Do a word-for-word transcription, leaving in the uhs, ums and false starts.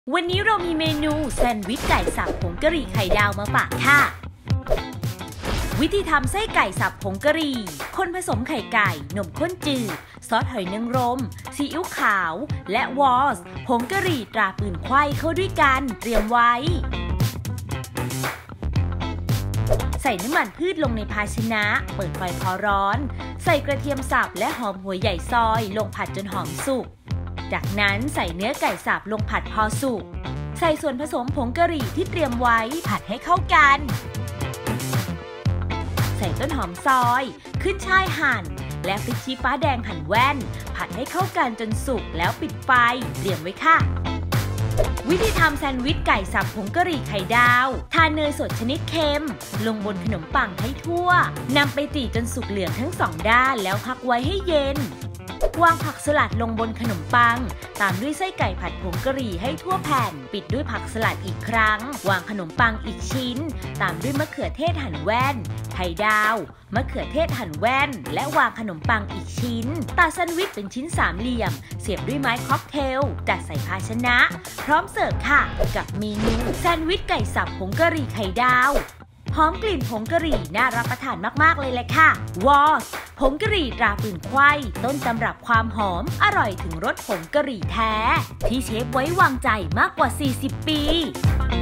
วันนี้เรามีเมนูแซนด์วิชไก่สับผงกะหรี่ไข่ดาวมาฝากค่ะวิธีทำไส้ไก่สับผงกะหรี่คนผสมไข่ไก่นมข้นจืดซอสหอยนางรมซีอิ๊วขาวและวอสผงกะหรี่ตราปืนไขว้เข้าด้วยกันเตรียมไว้ใส่น้ำมันพืชลงในภาชนะเปิดไฟพอร้อนใส่กระเทียมสับและหอมหัวใหญ่ซอยลงผัดจนหอมสุกจากนั้นใส่เนื้อไก่สับลงผัดพอสุกใส่ส่วนผสมผงกะหรี่ที่เตรียมไว้ผัดให้เข้ากันใส่ต้นหอมซอยขึ้นช่ายหั่นและพริกชี้ฟ้าแดงหั่นแว่นผัดให้เข้ากันจนสุกแล้วปิดไฟเตรียมไว้ค่ะวิธีทำแซนด์วิชไก่สับผงกะหรี่ไข่ดาวทาเนยสดชนิดเค็มลงบนขนมปังให้ทั่วนำไปตีจนสุกเหลืองทั้งสองด้านแล้วพักไว้ให้เย็นวางผักสลัดลงบนขนมปังตามด้วยไส้ไก่ผัดผงกะหรี่ให้ทั่วแผ่นปิดด้วยผักสลัดอีกครั้งวางขนมปังอีกชิ้นตามด้วยมะเขือเทศหั่นแว่นไข่ดาวมะเขือเทศหั่นแว่นและวางขนมปังอีกชิ้นตัดแซนด์วิชเป็นชิ้นสามเหลี่ยมเสียบด้วยไม้ค็อกเทลจัดใส่ภาชนะพร้อมเสิร์ฟค่ะกับเมนูแซนด์วิชไก่สับผงกะหรี่ไข่ดาวหอมกลิ่นผงกะหรี่น่ารับประทานมากๆเลยแหละค่ะวอสผงกะหรี่ตราปืนไขว้ต้นตำรับความหอมอร่อยถึงรสผงกะหรี่แท้ที่เชฟไว้วางใจมากกว่าสี่สิบปี